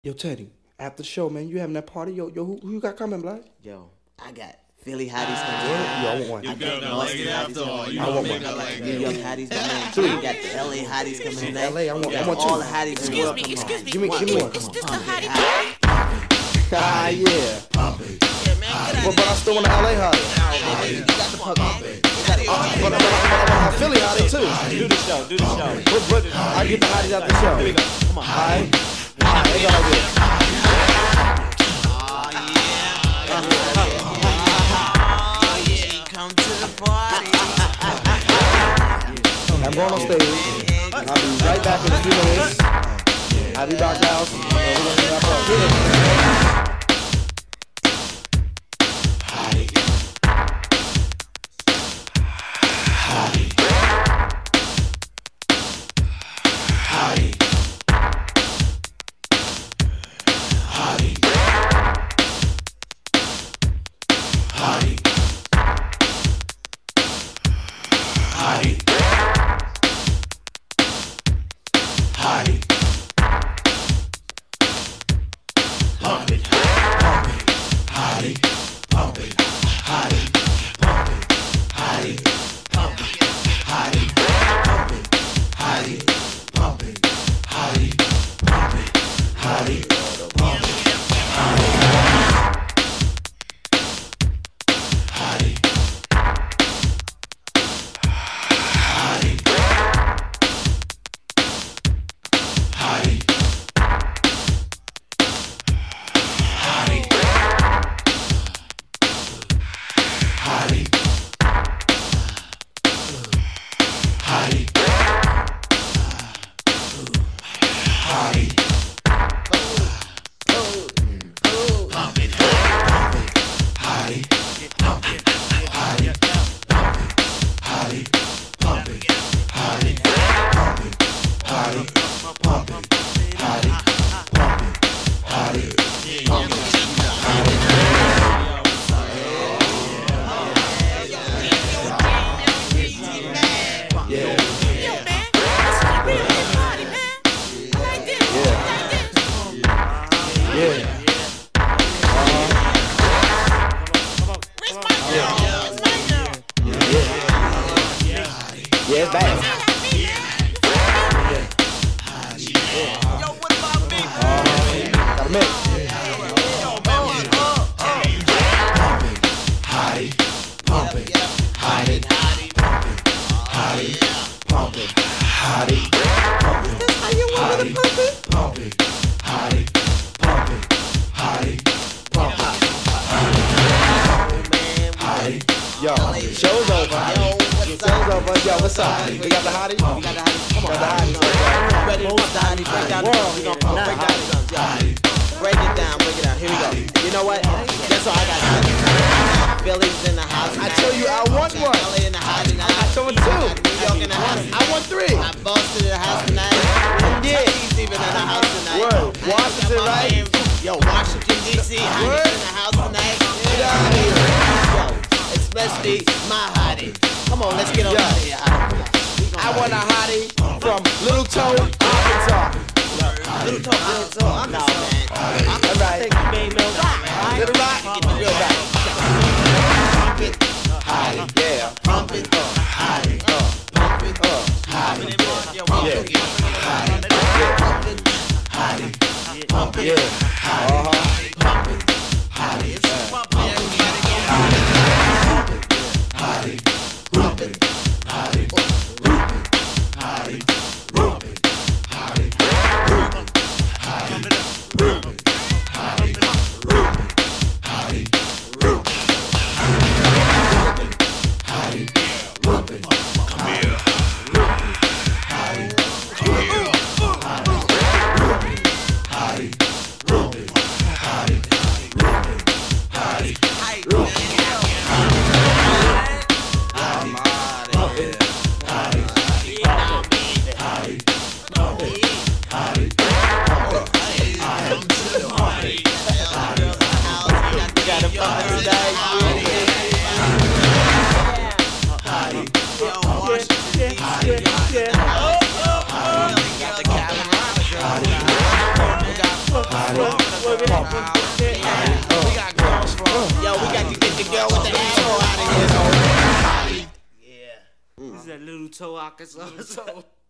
Yo, Teddy, after the show, man, you having that party? Yo, who you got coming, Black? Yo, I got Philly Hotties coming. Yo, I want one. I got gotta like it after all. You I want make one. it like New that. York Hotties coming. We got the LA Hotties coming In tonight. LA, I want We got two. all the Hotties in the Excuse world. me, Come excuse on. me. Give me one. Is this the Hottie party? Ah, yeah. Yeah, man, get out But I still want the LA hottie. You got the pump. But I want to have Philly hottie, too. Do the show, do the show. But I get the hotties after the show. Here we go. Come on. All right? All right, they go like this. Come to the party. I'm going on stage. I'll be right back in a few minutes. I'll be back out. We're going to wrap up here. Yeah, it's bad. Gotta mix. Yo, show's over. Show's over. Yo, what's up? We got the hottie? We got the Hotties. Come on. Got the hotties. Ready to pump the Hotties. Break down the drums. We gonna break down the drums. Yo. Break it down. Break it down. Here we go. You know what? That's all I got. Philly's in the house. I told you I want one. LA in the house tonight. I told you two. New York in the house. I want three. Boston in the house tonight. Yeah. Kentucky's even in the house tonight. Word. Washington, right? Yo, Washington, D.C. Word. Hotties in the house tonight. Get out of here. Yo, especially my hottie. Come on, let's get on out of here. I want a hottie from Little Toe, Arkansas. Little talk, Arkansas. No, man. All right. Little Rock. Real right. Pump it, Hottie, yeah. pump it, Hottie, pump it, hottie, pump it, pump it, yeah. Uh-huh. pump it. We got girls from. Yo, we got to get the girl with the asshole out of here. Yeah. This is that little toe Arkansas.